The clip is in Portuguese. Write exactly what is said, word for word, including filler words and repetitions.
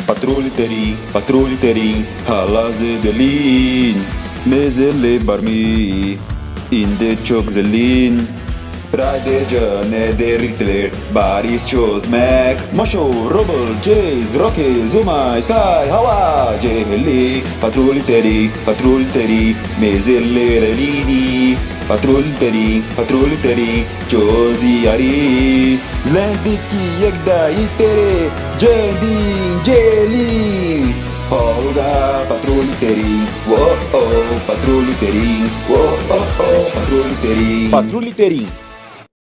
patrulha terim, patrulha terim, halaze delin, mezele barmi, inde çok zelin. Friday jane de Richter, Baris shows Mac, Mosho, Rubble, Jays, Rocky, Zuma, Sky, Hawa, Jeheli, patrulha teri, patrulha teri, mezele relini, patrulha teri, patrulha teri, Josie Aris, Zlendiki yekda itere, Jendin, Jelin, Olga, patrulha teri, whoa oh, patrulha teri, whoa oh, patrulha teri, patrulha teri.